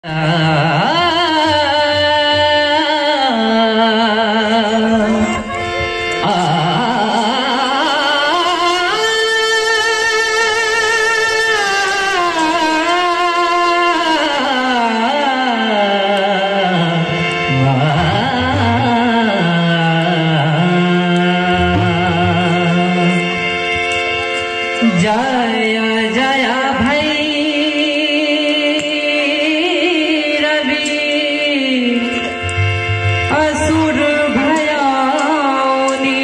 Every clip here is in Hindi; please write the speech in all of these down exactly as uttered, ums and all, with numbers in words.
जय जय भैरवी असुर भयाउनी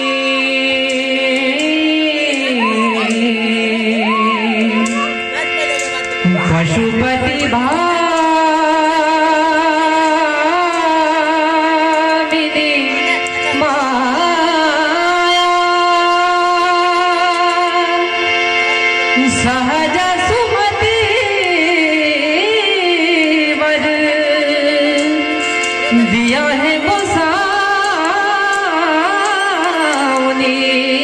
पशुपति भामिनी सहज सुमति वर दिया है गोसाउनी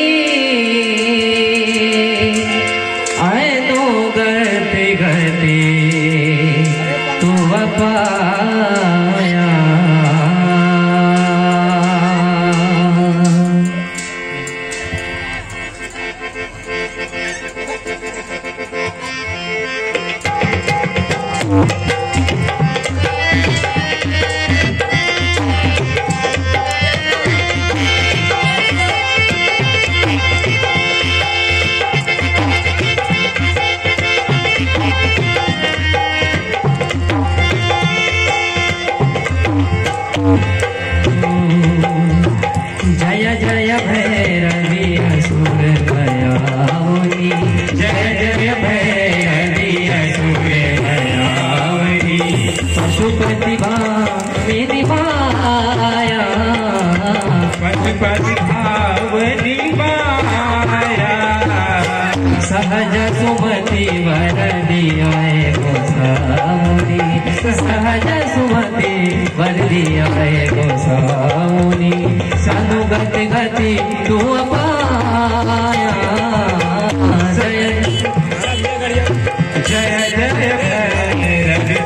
आयनो गते गते तू पाया जय जय भैरवी असुर भयाउनी जय जय भैरवी असुर भयाउनी पशुपति भामिनी माया पशुपति भामिनी माया सहज सुमति वर दिया गोसाउनी सहज सुमति वर दिया गोसाउनी साधु गति गति तू पाया जय जय जय भैरवी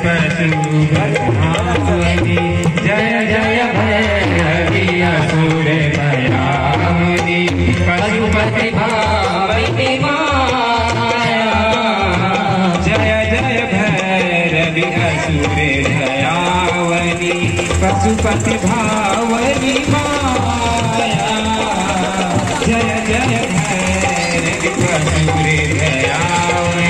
पशुपति जय जय भैरवी असुर भयाउनी पशुपति भामिनी माया जय जय भैरवी असुर भयाउनी पशुपति भामिनी माया जय जय भैरवी असुर भयाउनी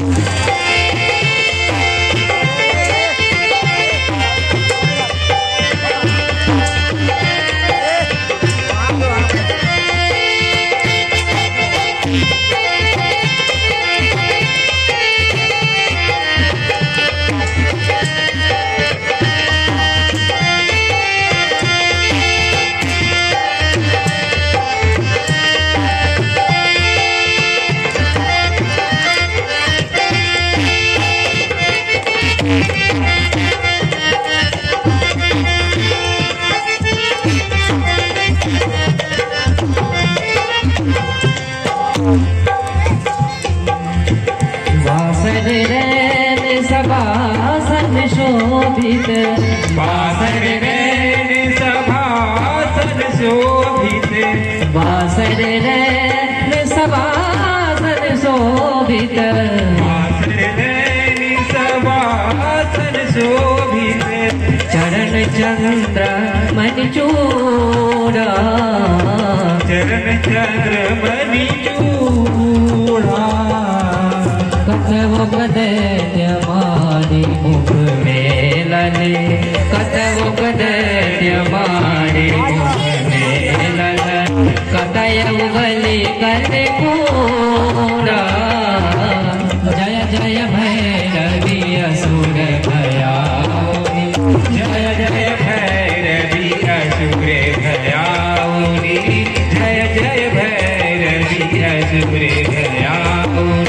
वासर रैन सभासन शोभित वासर रैन सभासन शोभित वासर रैन सभासन शोभित वासर रैन सभासन शोभित चरण चंद्र मणि चूड़ा चरण चंद्र मणि चूड़ा कतवो कदैत्य मारी मुख मेलने कतवो कदैत्य मारी मुख मेलन कतय उगली करने पूरा जय जय भैरवी असुर भयाउनी जय जय भैरवी असुर भयाउनी जय जय भैरवी असुर भयाउनी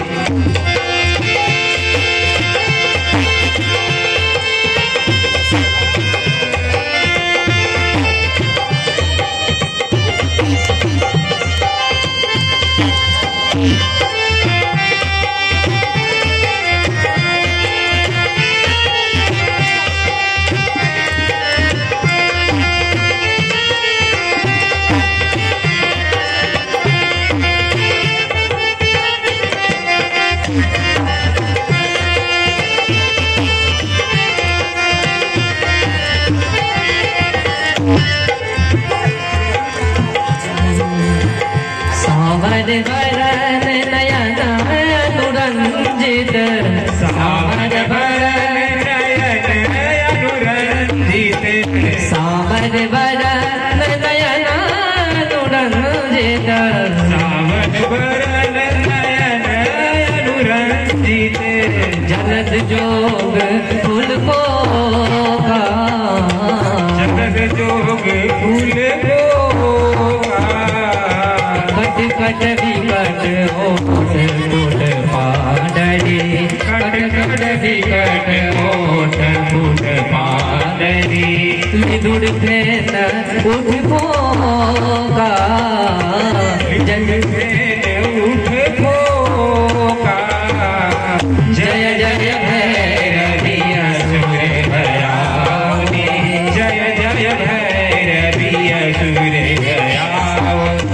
सामर बरन नयन अनुरंजित सामर बरन नयन अनुरंजित सामर बरन नयन अनुरंजित सामर बरन नयन अनुरंजित जलद जोग फूल को जलद जोग फूल को कट कट विकट ओठ फूट पाडरी कट कट विकट ओठ फूट पाडरी विदुर फेन उठ पोका जग फेन उठ पोका जय जय भैरवी असुर भयाउनि जय जय भैरवी असुर भयाउनि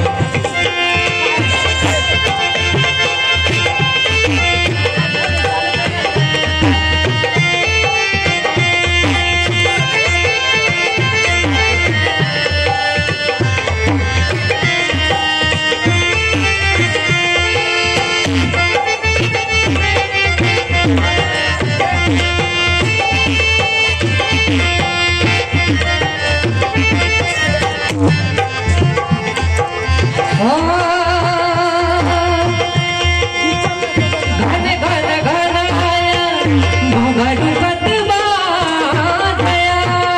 घन घन घनाया घुघट बाधया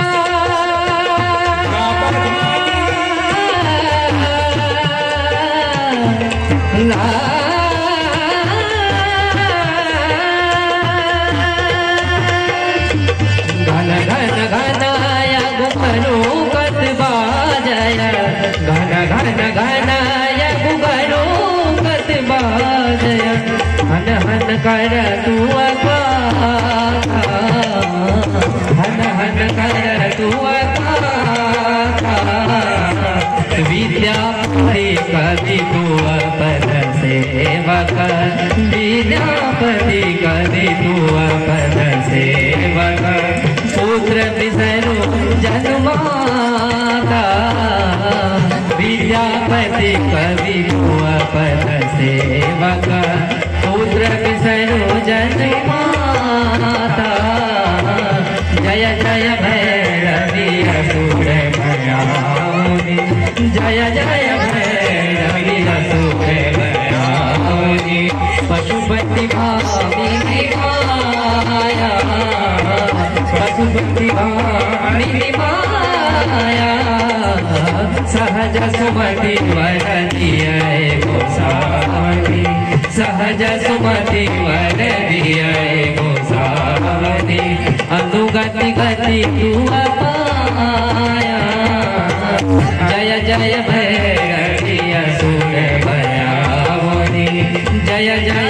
घन घन घनाया घुघट बाजया घन घन घनाया घुघट बाजया हन हन कर तू हन हन कर तू विद्यापति कवि तू अपन सेवक विद्यापति कवि तू अपन सेवक पुत्र विसरु जन्माता विद्यापति कवि तू अपन सेवक पुत्र विसरु जन्माता जय जय भैरवी असुर भयाउनि जय जय भैरवी असुर भयाउनि पशुपति भामिनी माया पशुपति भामिनी माया सहज सुमति वरदिय गोसावती सहज सुमति वरदिय गोसावती अनुगति गति तू पाया जय जय भैरवी असुर भयाउनि जय जय